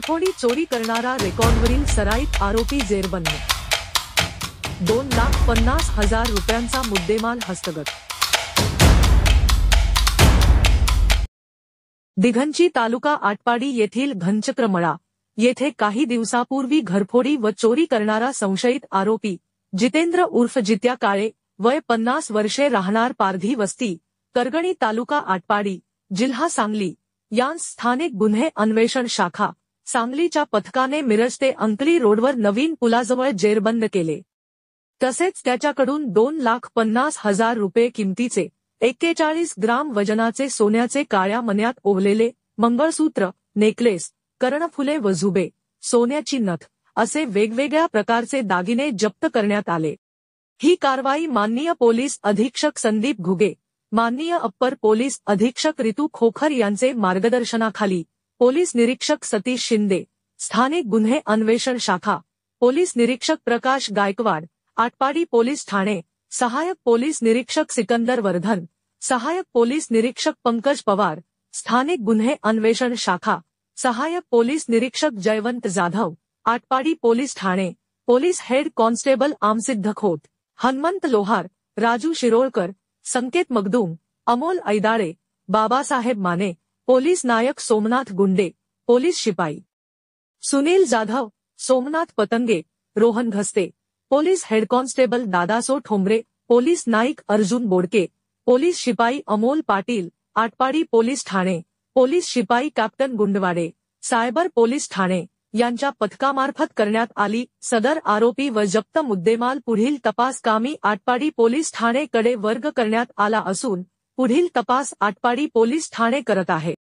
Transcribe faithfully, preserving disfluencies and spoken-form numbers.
घरफोडी चोरी करणारा रेकॉर्डवरील सराईत आरोपी जेरबंद। दोन लाख पन्नास हजार रुपयांचा मुद्देमाल हस्तगत। दिघंची तालुका आटपाडी येथील घनचक्रमळा येथे काही दिवसापूर्वी घरफोडी व चोरी करणारा संशयित आरोपी जितेंद्र उर्फ जित्या काळे वय पन्नास वर्षे राहणार पारधी वस्ती करगणी तालुका आटपाडी जिल्हा सांगली यांस स्थानिक गुन्हे अन्वेषण शाखा सांगलीच्या पथकाने मिरज ते अंकली रोडवर नवीन पुलाजवळ जेरबंद केले। तसेच त्याच्याकडून दोन लाख पन्नास हजार रुपये किमतीचे एक्केचाळीस ग्राम वजनाचे सोन्याचे काळ्या मण्यात ओवलेले मंगळसूत्र, नेकलेस, कर्णफुले व झुबे, सोन्याची नथ असे वेगवेगळ्या प्रकारचे दागिने जप्त करण्यात आले। ही कारवाई माननीय पोलीस अधीक्षक संदीप घुगे, माननीय अप्पर पोलीस अधीक्षक रितू खोखर यांचे मार्गदर्शनाखाली पोलीस निरीक्षक सतीश शिंदे, स्थानिक गुन्हे अन्वेषण शाखा, पोलीस निरीक्षक प्रकाश गायकवाड, आटपाडी पोलीस ठाणे, सहायक पोलीस निरीक्षक सिकंदर वर्धन, सहायक पोलीस निरीक्षक पंकज पवार, स्थानिक गुन्हे अन्वेषण शाखा, सहायक पोलीस निरीक्षक जयवंत जाधव, आटपाडी पोलीस ठाणे, police head constable Amsiddh Khot, Hanumant Lohar, Raju Shirolkar, Sanket Magdum, Amol Aidale, Babasaheb Mane, police नायक सोमनाथ गुंडे, पोलीस शिपाई Sunil Jadhav, Somnath Patange, Rohan Ghaste, police head constable Dadaso Thombare, police नाईक अर्जुन बोडके, पोलीस शिपाई अमोल पाटील, आटपाडी पोलीस ठाणे, पोलीस शिपाई कॅप्टन गुंडवाडे, सायबर पोलीस ठाणे यांच्या पथकामार्फत करण्यात आली। सदर आरोपी व जप्त मुद्देमाल पुढील तपास कामी आटपाडी पोलीस ठाणे कडे वर्ग करण्यात आला असून पुढील तपास आटपाडी पोलीस ठाणे करत आहे।